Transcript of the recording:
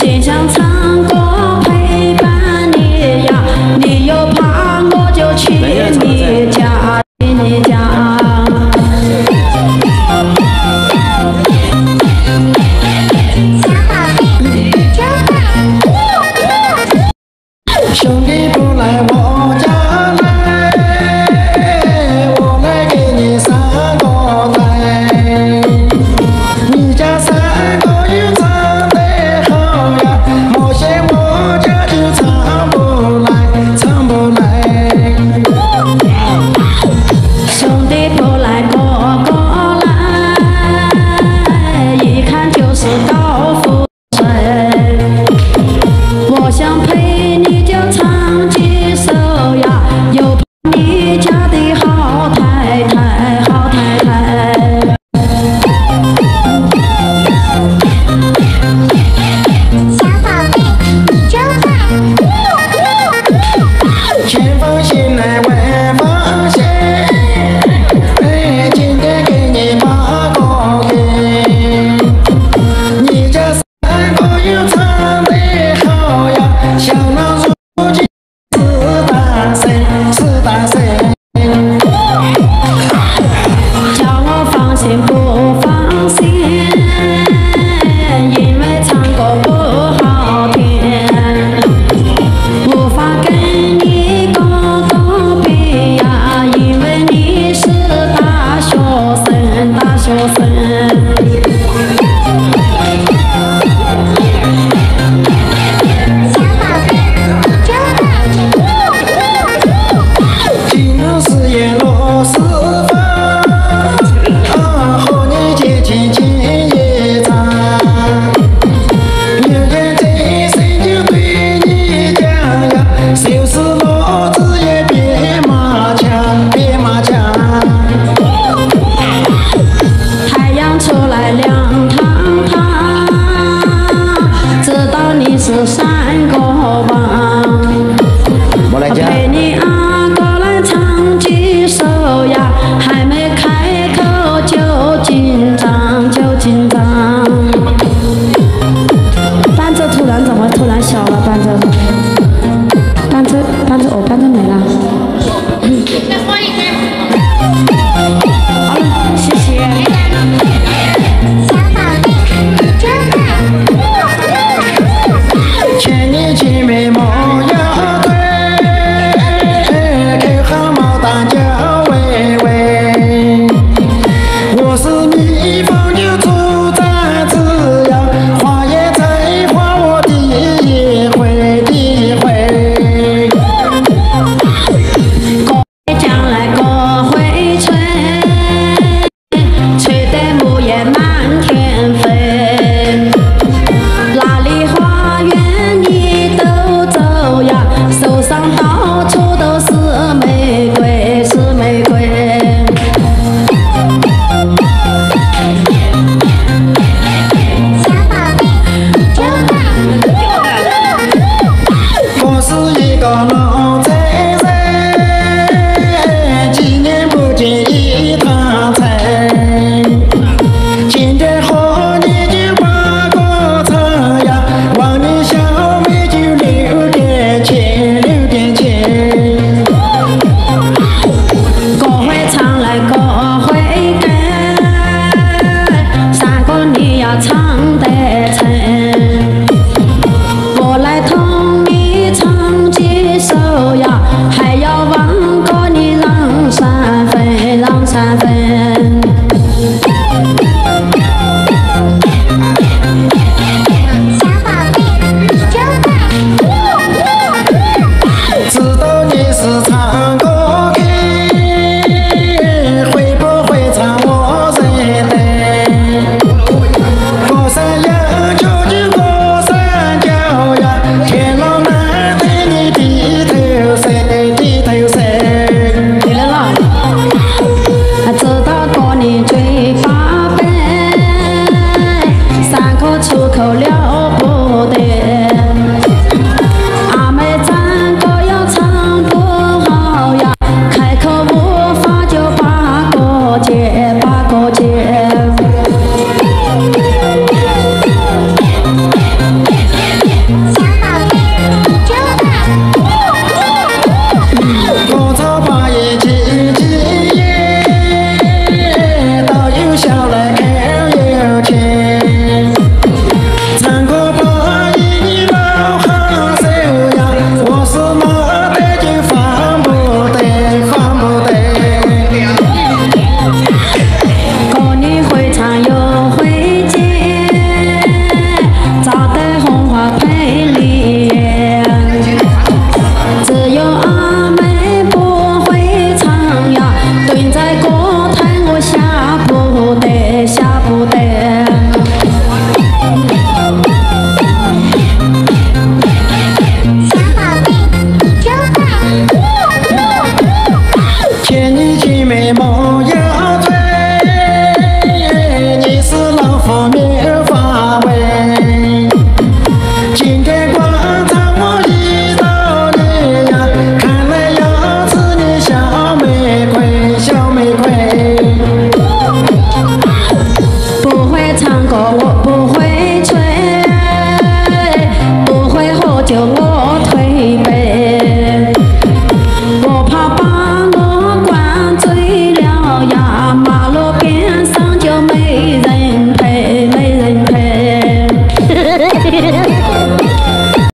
心想唱歌陪伴你呀，你又怕我就去你家，去你家。兄弟不来我家来，我来给你三个来。你家三个又唱得好呀，莫嫌我家就唱不来，唱不来。兄弟不来哥哥来，一看就是高富帅。我想陪你就唱几首呀，又怕你家的好太太，好太太。小宝贝，就快。前方醒来晚方醒，哎，今天给你8个给。你家三个又唱得好呀，小老鼠进4大神，叫我放心不放心，因为唱歌不好听，无法跟你哥哥比呀，因为你是大学生，大学生。今日是夜落四方，和你结亲情一场。有言在身就对你讲呀，收拾骡子也别马枪，别马枪。太阳出来亮堂堂，知道你是三个王。陪你阿哥来唱几首呀，还没开口就紧张，就紧张。伴奏突然小了，伴奏哦，伴奏没了。好了，谢谢。千里青梅莫要对，开好牡丹叫微微。我是蜜蜂就住在枝桠，花也在花我的野就我。